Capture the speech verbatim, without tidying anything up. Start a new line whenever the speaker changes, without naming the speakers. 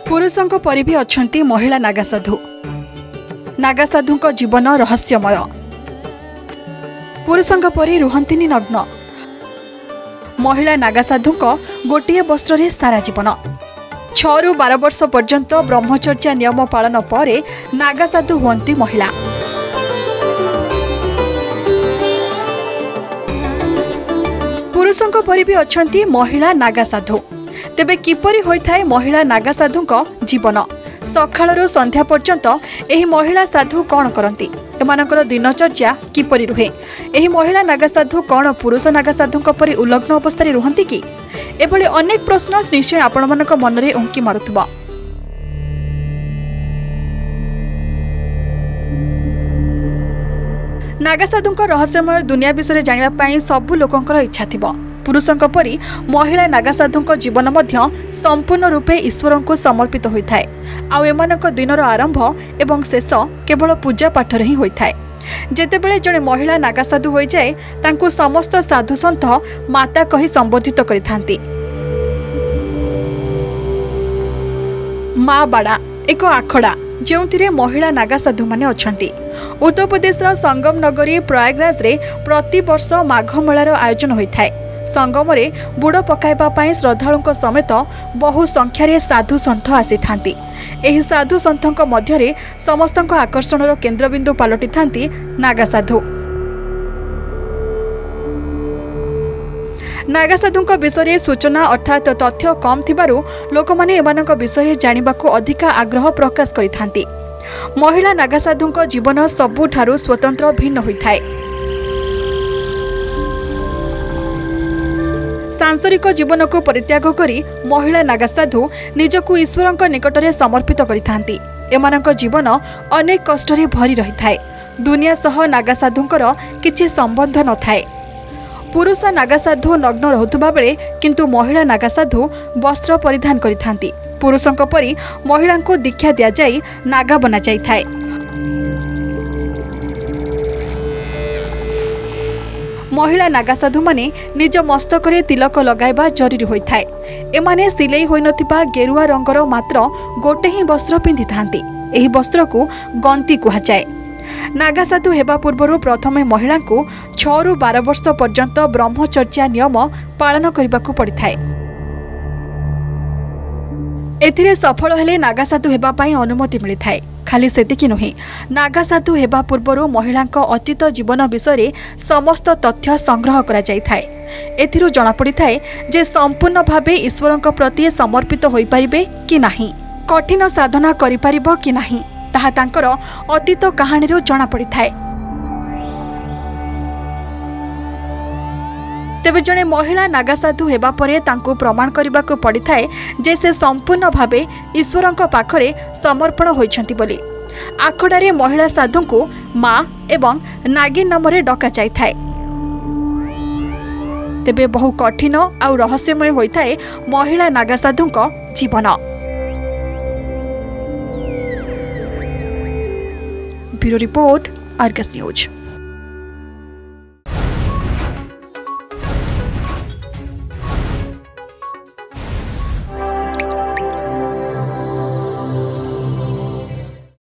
पुरुषों परि भी अछंती महिला नागासाधु। नागासाधु जीवन रहस्यमय। पुरुषों परि रुहंतिनी नग्न। महिला नागासाधु गोटे वस्त्र सारा जीवन। छह रु बारह वर्ष पर्यंत ब्रह्मचर्या नियम पालन पर नागासाधु हुंती महिला। पुरुषों परि भी अछंती महिला नागासाधु। तेबे किपरि होइथाय महिला नागासाधु जीवन? सकाळरू संध्या पर्यंत एही महिला साधु कौन करती? एमानकर दिनचर्या किपरि रुहे? एही महिला नागासाधु कौन पुरुष नागासाधु परि उल्लग्न अवस्था रुहंती कि? एभली अनेक प्रश्न निश्चय आपणमानक मनरे उंकी मारुथबा। नागासाधु रहस्यमय दुनिया विषय जानिबा पई सबु लोकंकर इच्छा थिबो। पुरुषों परि महिला नागासाधु जीवन मध्य संपूर्ण रूपे ईश्वर को समर्पित होता है। आउ एमानक दिनर आरंभ एवं शेष केवल पूजा पाठर ही होता है। जेतेबेले जड़े महिला नागासाधु हो जाए तांकु समस्त साधु सन्थ माता कही संबोधित करिथांती। माँ बाड़ा एक आखड़ा जो महिला नागासाधु माने अछंती। उत्तर प्रदेश संगम नगरी प्रयागराज रे प्रति वर्ष माघ मेलार आयोजन होता है। संगम रे बुड़ पकाइबा पई श्रद्धालुओं समेत बहु संख्यारे साधु सन्थ आसी थांती। एही साधु सन्थों मध्यरे समस्तक आकर्षणर केन्द्रबिंदु पलटि थांती नागासाधु। नागासाधु विषय सूचना अर्थात तथ्य कम थिबारु लोकमाने एमानक विषय जानिबाकू अधिका आग्रह प्रकाश करिथांती। महिला नागासाधु जीवन सबुठारु स्वतंत्र भिन्न होइथाय। सांसारिक जीवन को परित्याग करी महिला नागासाधु निजकू ईश्वर निकटरे समर्पित करिथांती। एमानक जीवन अनेक कष्टरे भरी रहिथाय। दुनिया सह नागासाधुंकर किछि संबंध न थाए। पुरुष नागासाधु नग्न रहुतबा बेले किंतु महिला नागासाधु वस्त्र परिधान करिथांती। पुरुषों परि महिला को दीक्षा दिया जाई नागा बना जाइथाय। महिला नागासाधु माने निज मस्तकरे तिलक लगाइबा जरूरी होइथाय। एमाने सिलेई होई नथिबा गेरुआ रंगर मात्र गोटे ही वस्त्र पिंधि थांती। एही वस्त्र को गंती कुहा जाए। नागासाधु हेबा पूर्वरु प्रथमे महिला को छह रु बारह वर्ष पर्यंत ब्रह्मचर्या नियम पालन करबाकू पड़िथाय। एथिरे सफल हेले नागासाधु हेबा पई अनुमति मिलिथाय। खाली सेतिकी नुहे, नागासाधु हेबा पूर्वरु महिलांक अतीत जीवन विषय समस्त तथ्य संग्रह करा जाइथाय। एथिरु जणा पड़िथाय जे संपूर्ण भावे ईश्वरंक प्रति समर्पित होई परिबे कि नाही, कठिन साधना करि परिबो कि नाही ताहा तांकर अतीत कहानीरु जणा पड़िथाय। तेबे जणे महिला नागासाधु हेबा परे तांकु प्रमाण करबाकू पड़िथाय जे से संपूर्ण भावे ईश्वरंक पाखरे समर्पण होइछंती बोली। आखड़ारे महिला साधु को माँ एवं नागिन नामरे डका जाइथाय। तेबे बहु कठिन आउ रहस्यमय होइथाय महिला नागासाधुंक जीवन। Bureau report, Argus news.